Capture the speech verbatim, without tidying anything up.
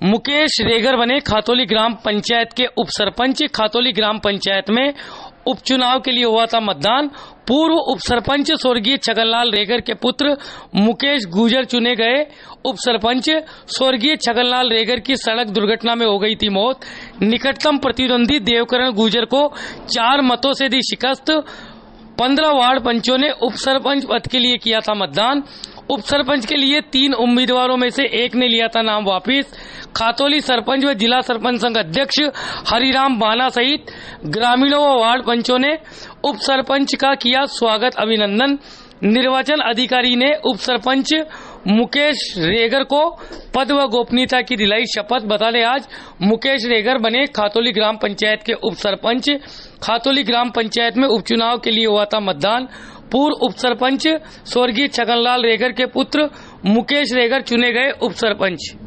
मुकेश रेगर बने खातौली ग्राम पंचायत के उप सरपंच। खातौली ग्राम पंचायत में उपचुनाव के लिए हुआ था मतदान। पूर्व उप सरपंच स्वर्गीय छगनलाल रेगर के पुत्र मुकेश गुजर चुने गए उप सरपंच। स्वर्गीय छगनलाल रेगर की सड़क दुर्घटना में हो गई थी मौत। निकटतम प्रतिद्वंदी देवकरण गुजर को चार मतों से दी शिकस्त। पंद्रह वार्ड पंचों ने उप सरपंच पद के लिए किया था मतदान। उप सरपंच के लिए तीन उम्मीदवारों में से एक ने लिया था नाम वापिस। खातौली सरपंच व जिला सरपंच संघ अध्यक्ष हरिराम बाना सहित ग्रामीणों व वार्ड पंचों ने उप सरपंच का किया स्वागत अभिनंदन। निर्वाचन अधिकारी ने उप सरपंच मुकेश रेगर को पद व गोपनीयता की दिलाई शपथ। बता दें आज मुकेश रेगर बने खातौली ग्राम पंचायत के उप सरपंच। खातौली ग्राम पंचायत में उपचुनाव के लिए हुआ था मतदान। पूर्व उप सरपंच स्वर्गीय छगनलाल रेगर के पुत्र मुकेश रेगर चुने गए उप सरपंच।